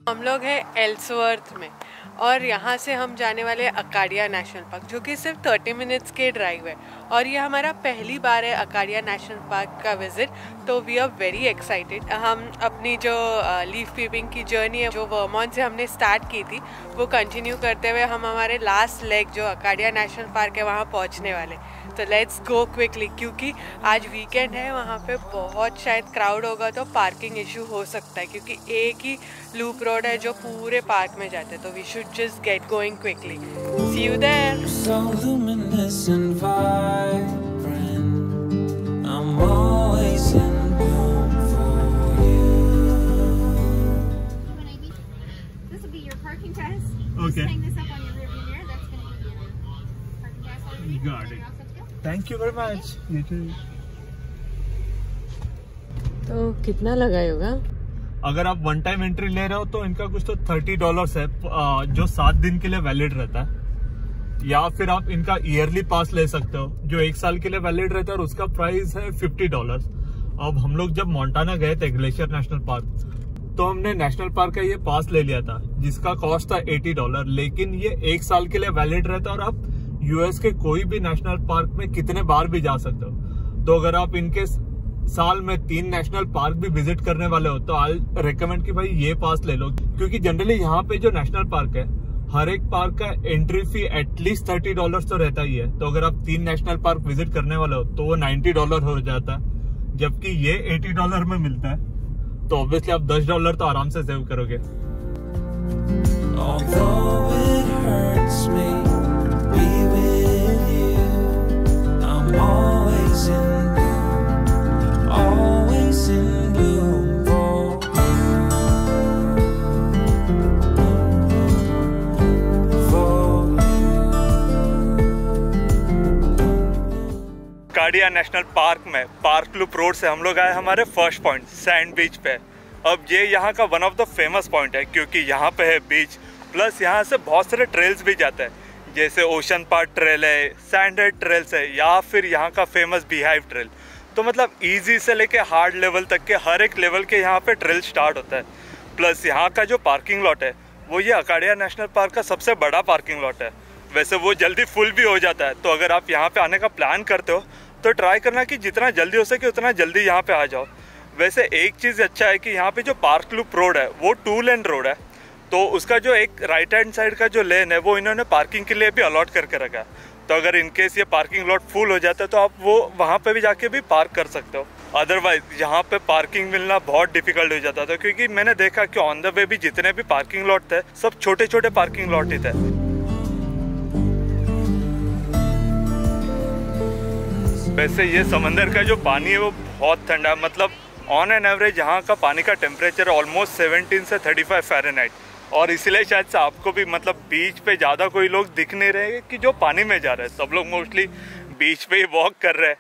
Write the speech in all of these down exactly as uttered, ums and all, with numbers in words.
हम लोग हैं एल्सवर्थ में और यहाँ से हम जाने वाले हैं अकाडिया नेशनल पार्क, जो कि सिर्फ तीस मिनट्स के ड्राइव है। और ये हमारा पहली बार है अकाडिया नेशनल पार्क का विजिट, तो वी आर वेरी एक्साइटेड। हम अपनी जो लीफ पीपिंग की जर्नी है जो वर्मोंट से हमने स्टार्ट की थी वो कंटिन्यू करते हुए हम हमारे लास्ट लेग जो अकाडिया नेशनल पार्क है वहाँ पहुँचने वाले। तो लेट्स गो क्विकली, क्योंकि आज वीकेंड है, वहाँ पे बहुत शायद क्राउड होगा तो पार्किंग इशू हो सकता है, क्योंकि एक ही लूप रोड है जो पूरे पार्क में जाते हैं। तो we should just get going quickly. See you there. Got it. Thank you very much. You too. तो कितना लगा होगा? अगर आप वन टाइम एंट्री ले रहे हो तो इनका कुछ तो थर्टी डॉलर्स है जो सात दिन के लिए वैलिड रहता है, या फिर आप इनका ईयरली पास ले सकते हो जो एक साल के लिए वैलिड रहता है और उसका प्राइस है फिफ्टी डॉलर्स। अब हम लोग जब मोंटाना गए थे ग्लेशियर नेशनल पार्क तो हमने नेशनल पार्क का ये पास ले लिया था जिसका कॉस्ट था एटी डॉलर, लेकिन ये एक साल के लिए वैलिड रहता है और आप यूएस के कोई भी नेशनल पार्क में कितने बार भी जा सकते हो। तो अगर आप इनके साल में तीन नेशनल पार्क भी विजिट करने वाले हो तो आई रेकमेंड कि भाई ये पास ले लो, क्योंकि जनरली यहाँ पे जो नेशनल पार्क है हर एक पार्क का entry fee at least thirty dollar तो रहता ही है। तो अगर आप तीन नेशनल पार्क विजिट करने वाले हो तो वो नाइन्टी डॉलर हो जाता है, जबकि ये एटी डॉलर में मिलता है। तो ऑब्वियसली आप दस डॉलर तो आराम से सेव करोगे। अकाडिया नेशनल पार्क में पार्क लूप रोड से हम लोग आए हमारे फर्स्ट पॉइंट सैंड बीच पे। अब ये यहाँ का one of the famous point है क्योंकि यहाँ पे है बीच, प्लस यहाँ से बहुत सारे ट्रेल्स भी जाते हैं, जैसे ओशन पार्क ट्रेल है, सैंड हेड ट्रेल्स है, या फिर यहाँ का फेमस बीहाइव ट्रेल। तो मतलब इजी से लेके हार्ड लेवल तक के हर एक लेवल के यहाँ पे ट्रेल स्टार्ट होता है। प्लस यहाँ का जो पार्किंग लॉट है वो ये अकाडिया नेशनल पार्क का सबसे बड़ा पार्किंग लॉट है। वैसे वो जल्दी फुल भी हो जाता है, तो अगर आप यहाँ पे आने का प्लान करते हो तो ट्राई करना कि जितना जल्दी हो सके उतना जल्दी यहाँ पे आ जाओ। वैसे एक चीज़ अच्छा है कि यहाँ पे जो पार्क लूप रोड है वो टू लेन रोड है, तो उसका जो एक राइट हैंड साइड का जो लेन है वो इन्होंने पार्किंग के लिए भी अलॉट करके रखा है। तो अगर इनकेस ये पार्किंग लॉट फुल हो जाता है तो आप वो वहाँ पे भी जाके भी पार्क कर सकते हो। अदरवाइज यहाँ पे पार्किंग मिलना बहुत डिफिकल्ट हो जाता था, क्योंकि मैंने देखा कि ऑन द वे भी जितने भी पार्किंग लॉट थे सब छोटे छोटे पार्किंग लॉट ही थे। वैसे ये समंदर का जो पानी है वो बहुत ठंडा है, मतलब ऑन एन एवरेज यहाँ का पानी का टेम्परेचर ऑलमोस्ट सेवनटीन से थर्टी फाइव फ़ारेनहाइट, और इसलिए शायद से आपको भी मतलब बीच पे ज़्यादा कोई लोग दिख नहीं रहे कि जो पानी में जा रहे हैं, सब लोग मोस्टली बीच पे ही वॉक कर रहे हैं।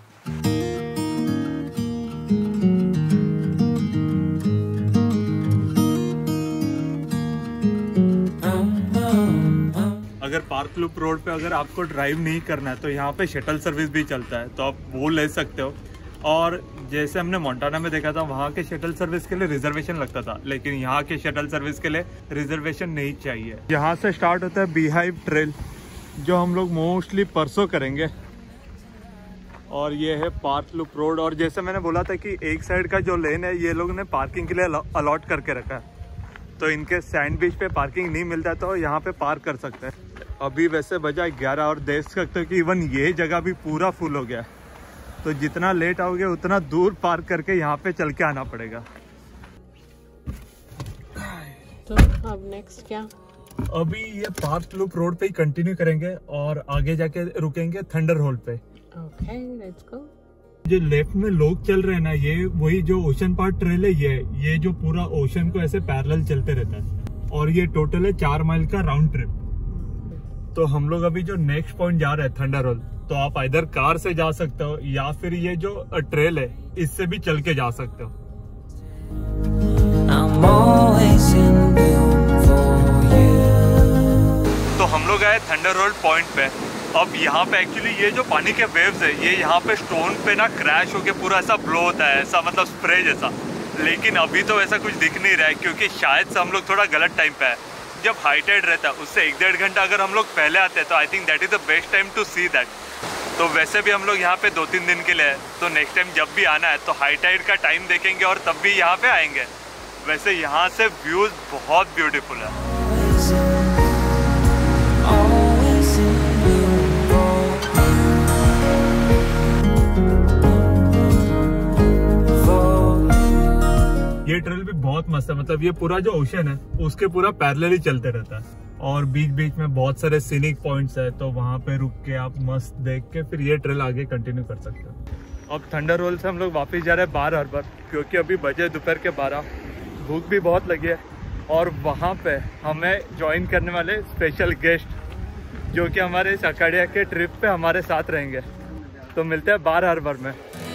अगर पार्क लूप रोड पे अगर आपको ड्राइव नहीं करना है तो यहाँ पे शटल सर्विस भी चलता है, तो आप वो ले सकते हो। और जैसे हमने मोंटाना में देखा था वहाँ के शटल सर्विस के लिए रिजर्वेशन लगता था, लेकिन यहाँ के शटल सर्विस के लिए रिजर्वेशन नहीं चाहिए। यहाँ से स्टार्ट होता है बीहाइव ट्रेल जो हम लोग मोस्टली परसों करेंगे, और ये है पार्क लूप रोड। और जैसे मैंने बोला था कि एक साइड का जो लेन है ये लोग ने पार्किंग के लिए अलॉट करके रखा है, तो इनके सैंड बीच पे पार्किंग नहीं मिलता तो यहाँ पे पार्क कर सकते हैं। अभी वैसे बजा ग्यारह और देख सकते हो कि इवन ये जगह भी पूरा फुल हो गया, तो जितना लेट आओगे उतना दूर पार्क करके यहाँ पे चल के आना पड़ेगा। तो अब नेक्स्ट क्या? अभी ये पार्क लूप रोड पे ही कंटिन्यू करेंगे और आगे जाके रुकेंगे थंडर होल पे। Okay, let's go. जो लेफ्ट में लोग चल रहे हैं ना, ये वही जो ओशन पार्क ट्रेल है, ये ये जो पूरा ओशन को ऐसे पैरेलल चलते रहता है, और ये टोटल है चार माइल का राउंड ट्रिप। तो हम लोग अभी जो नेक्स्ट पॉइंट जा रहे हैं थंडर होल, तो आप इधर कार से जा सकते हो या फिर ये जो ट्रेल है इससे भी चल के जा सकते हो। तो हम लोग आए थंडर होल पॉइंट पे। अब यहाँ पे एक्चुअली ये जो पानी के वेव्स है ये यहाँ पे स्टोन पे ना क्रैश होके पूरा ऐसा ब्लो होता है, ऐसा मतलब स्प्रे जैसा। लेकिन अभी तो ऐसा कुछ दिख नहीं रहा है, क्योंकि शायद से हम लोग थोड़ा गलत टाइम पे है। जब हाई टाइड रहता है उससे एक डेढ़ घंटा अगर हम लोग पहले आते हैं तो I think that is the best time to see that. तो वैसे भी हम लोग यहाँ पे दो तीन दिन के लिए है, तो नेक्स्ट टाइम जब भी आना है तो हाई टाइड का टाइम देखेंगे और तब भी यहाँ पे आएंगे। वैसे यहाँ से व्यूज़ बहुत ब्यूटीफुल है। ये ट्रेल भी बहुत मस्त है, मतलब ये पूरा जो ओशन है उसके पूरा पैरेलल ही चलते रहता है और बीच बीच में बहुत सारे सीनिक पॉइंट्स है, तो वहाँ पे रुक के आप मस्त देख के फिर ये ट्रेल आगे कंटिन्यू कर सकते हो। अब थंडर रोल से हम लोग वापस जा रहे हैं बार हार्बर, क्योंकि अभी बजे दोपहर के बारह, भूख भी बहुत लगी है और वहाँ पे हमें ज्वाइन करने वाले स्पेशल गेस्ट जो कि हमारे इस अकाडिया के ट्रिप पे हमारे साथ रहेंगे। तो मिलते हैं बार हार्बर में।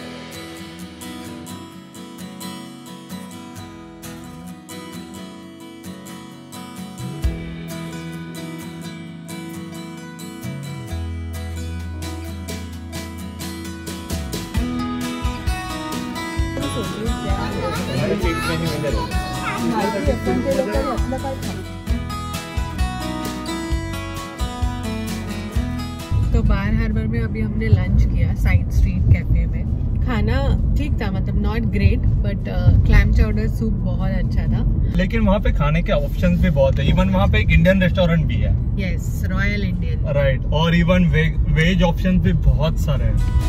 तो बार हार्बर में अभी हमने लंच किया साइड स्ट्रीट कैफे में। खाना ठीक था, मतलब not great, but clam chowder soup बहुत अच्छा था। लेकिन वहाँ पे खाने के ऑप्शंस भी बहुत है। इवन वहाँ पे एक इंडियन रेस्टोरेंट भी है। Yes, royal Indian. राइट, और इवन वे, वेज ऑप्शन भी बहुत सारे हैं।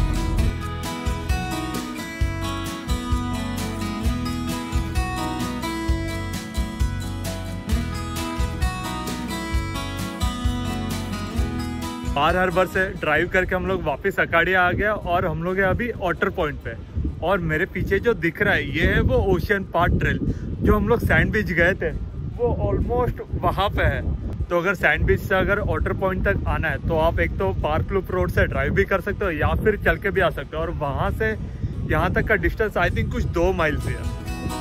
बार हार्बर से ड्राइव करके हम लोग वापस अकाडिया आ गया और हम लोग हैं अभी ऑटर पॉइंट पे। और मेरे पीछे जो दिख रहा है ये है वो ओशियन पार्क ट्रेल। जो हम लोग सैंड बीच गए थे वो ऑलमोस्ट वहाँ पे है। तो अगर सैंड बीच से अगर ऑटर पॉइंट तक आना है तो आप एक तो पार्क लूप रोड से ड्राइव भी कर सकते हो या फिर चल के भी आ सकते हो। और वहाँ से यहाँ तक का डिस्टेंस आई थिंक कुछ दो माइल से है।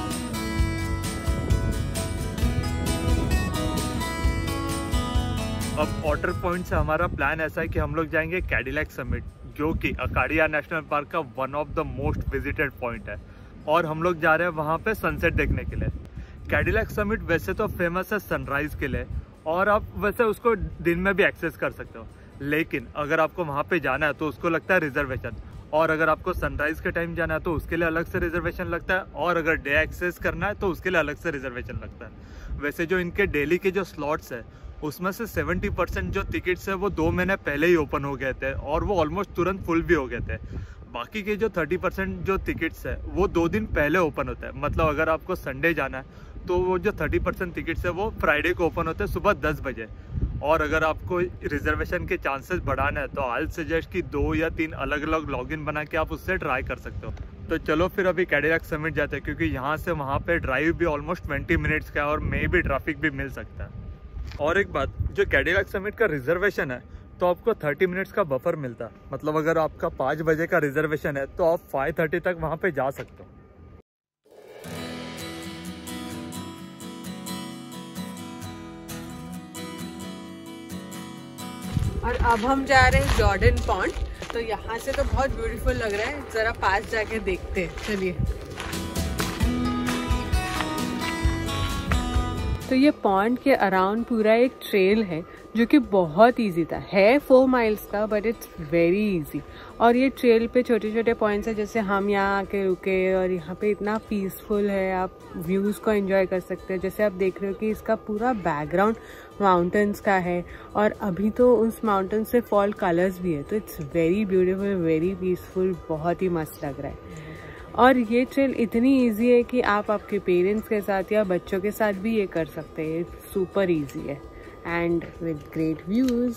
अब ऑटर पॉइंट से हमारा प्लान ऐसा है कि हम लोग जाएंगे कैडिलैक समिट, जो कि अकाडिया नेशनल पार्क का one of the most visited point है। और हम लोग जा रहे हैं वहाँ पे सनसेट देखने के लिए। कैडिलैक समिट वैसे तो फेमस है सनराइज के लिए और आप वैसे उसको दिन में भी एक्सेस कर सकते हो, लेकिन अगर आपको वहाँ पे जाना है तो उसको लगता है रिजर्वेशन। और अगर आपको सनराइज के टाइम जाना है तो उसके लिए अलग से रिजर्वेशन लगता है, और अगर डे एक्सेस करना है तो उसके लिए अलग से रिजर्वेशन लगता है। वैसे जो इनके डेली के जो स्लॉट्स है उसमें से सत्तर परसेंट जो टिकट्स है वो दो महीने पहले ही ओपन हो गए थे और वो ऑलमोस्ट तुरंत फुल भी हो गए थे। बाकी के जो तीस परसेंट जो टिकट्स है वो दो दिन पहले ओपन होता है। मतलब अगर आपको संडे जाना है तो वो जो तीस परसेंट टिकट्स है वो फ्राइडे को ओपन होते हैं सुबह दस बजे। और अगर आपको रिजर्वेशन के चांसेस बढ़ाना है तो आई सजेस्ट कि दो या तीन अलग अलग लॉगिन बना के आप उससे ट्राई कर सकते हो। तो चलो फिर अभी कैडिलैक समिट जाते हैं, क्योंकि यहाँ से वहाँ पे ड्राइव भी ऑलमोस्ट ट्वेंटी मिनट्स का है और मे भी ट्रैफिक भी मिल सकता है। और एक बात, जो कैडिलैक समिट का रिजर्वेशन है तो आपको तीस मिनट्स का बफर मिलता है। मतलब अगर आपका पाँच बजे का रिजर्वेशन है तो आप पाँच तीस तक वहाँ पे जा सकते हो। और अब हम जा रहे हैं जॉर्डन पॉन्ड। तो यहाँ से तो बहुत ब्यूटीफुल लग रहा है, जरा पास जाके देखते हैं, चलिए। तो ये पॉन्ड के अराउंड पूरा एक ट्रेल है जो कि बहुत इजी था, है फोर माइल्स का बट इट्स वेरी इजी। और ये ट्रेल पे छोटे छोटे पॉइंट्स है, जैसे हम यहाँ आके रुके और यहाँ पे इतना पीसफुल है, आप व्यूज़ को एंजॉय कर सकते हैं। जैसे आप देख रहे हो कि इसका पूरा बैकग्राउंड माउंटेन्स का है और अभी तो उस माउंटेन से फॉल कलर्स भी है, तो it's very beautiful, very peaceful, बहुत ही मस्त लग रहा है। और ये ट्रेल इतनी इजी है कि आप आपके पेरेंट्स के साथ या बच्चों के साथ भी ये कर सकते हैं। सुपर इजी है एंड विद ग्रेट व्यूज़।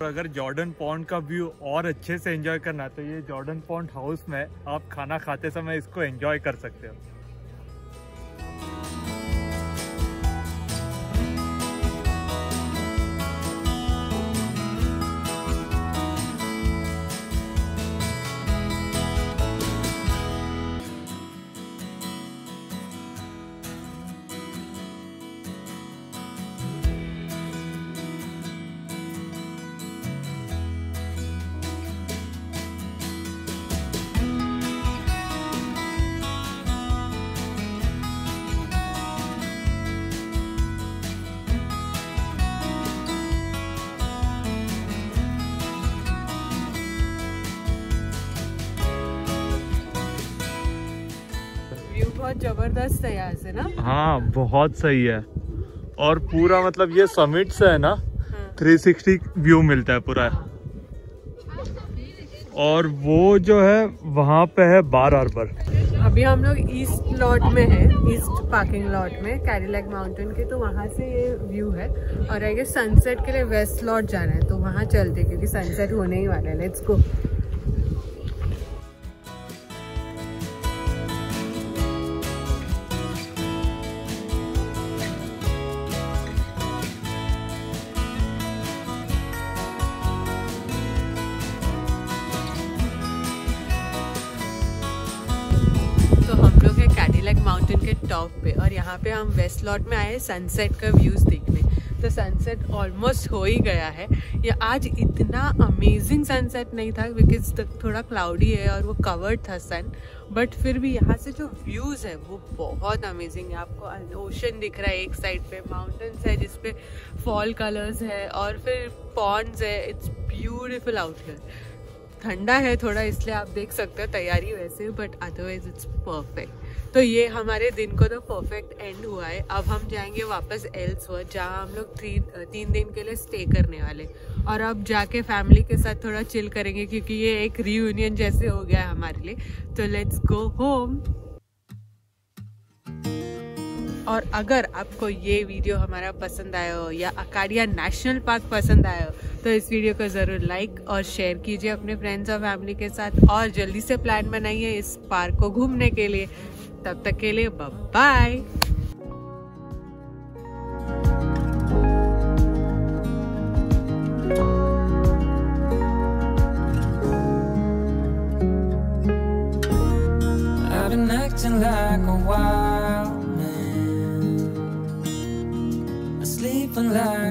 अगर जॉर्डन पॉन्ड का व्यू और अच्छे से एंजॉय करना है तो ये जॉर्डन पॉन्ड हाउस में आप खाना खाते समय इसको एंजॉय कर सकते हो। बहुत जबरदस्त है यहाँ से ना। हाँ बहुत सही है, और पूरा मतलब ये समिट से है ना थ्री सिक्सटी व्यू मिलता है पूरा। और वो जो है वहाँ पे है बार हार्बर। अभी हम लोग ईस्ट लॉट में है, ईस्ट पार्किंग लॉट में कैडिलैक माउंटेन के, तो वहाँ से ये व्यू है। और आगे सनसेट के लिए वेस्ट लॉट जाना है, तो वहाँ चलते क्योंकि सनसेट होने ही वाला है। Let's go. कैडिलैक माउंटेन के टॉप पे, और यहाँ पे हम वेस्ट लॉट में आए हैं सनसेट का व्यूज देखने। तो सनसेट ऑलमोस्ट हो ही गया है। ये आज इतना अमेजिंग सनसेट नहीं था बिकॉज थोड़ा क्लाउडी है और वो कवर्ड था सन, बट फिर भी यहाँ से जो व्यूज है वो बहुत अमेजिंग है। आपको ओशन दिख रहा है एक साइड पे, माउंटेन्स है जिसपे फॉल कलर्स है, और फिर पॉन्ड्स है। It's beautiful out here. ठंडा है थोड़ा, इसलिए आप देख सकते हो तैयारी वैसे, बट अदरवाइज इट्स परफेक्ट। तो ये हमारे दिन को तो परफेक्ट एंड हुआ है। अब हम जाएंगे वापस एल्सवर्थ, जहाँ हम लोग थ्री तीन दिन के लिए स्टे करने वाले, और अब जाके फैमिली के साथ थोड़ा चिल करेंगे क्योंकि ये एक रीयूनियन जैसे हो गया है हमारे लिए। तो लेट्स गो होम। और अगर आपको ये वीडियो हमारा पसंद आया हो या अकाडिया नेशनल पार्क पसंद आया हो तो इस वीडियो को ज़रूर लाइक और शेयर कीजिए अपने फ्रेंड्स और फैमिली के साथ, और जल्दी से प्लान बनाइए इस पार्क को घूमने के लिए। तब तक के लिए bye. I've been acting like a wild man, sleeping like